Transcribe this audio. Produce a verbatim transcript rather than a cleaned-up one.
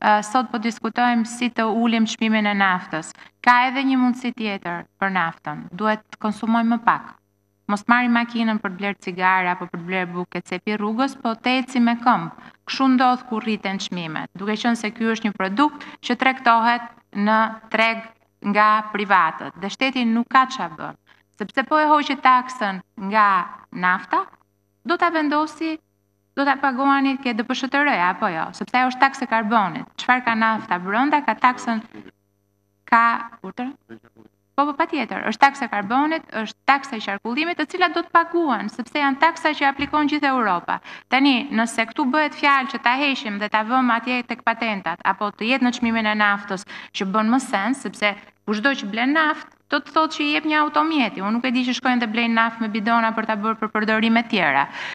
sot po diskutojmë si të ulim çmimin e naftës. Ka edhe një mundësi tjetër për naftën. Duhet të konsumojmë më pak. Mos marrim makinën për të blerë cigare apo për të blerë bukë e cepi rrugës, po të eci me këmbë. Kështu ndodh kur rriten çmimet. Duke qenë se ky është një produkt që tregtohet në treg nga privatët dhe shteti nuk ka çfarë bën. Sepse po e hoqi taksën nga nafta, do ta vendosi, do ta paguani ke D P S H T R-ja apo jo, sepse ajo është taksë e karbonit. Çfarë ka nafta brenda, ka taksën ka urtër? Po, po, patjetër, është taksa e karbonit, është taksa e qarkullimit, të cilat do të paguhen, sepse janë taksa që aplikon gjithë Europa. Tani, nëse këtu bëhet fjalë që ta heqim dhe ta vëmë atje tek patentat, apo të jetë në çmimin e naftës, që bën më sens, sepse kushdo që blen naftë, do të thotë që i jep një automjeti. Unë nuk e di që shkojnë dhe blejnë naftë me bidona për ta bërë për përdorime tjera.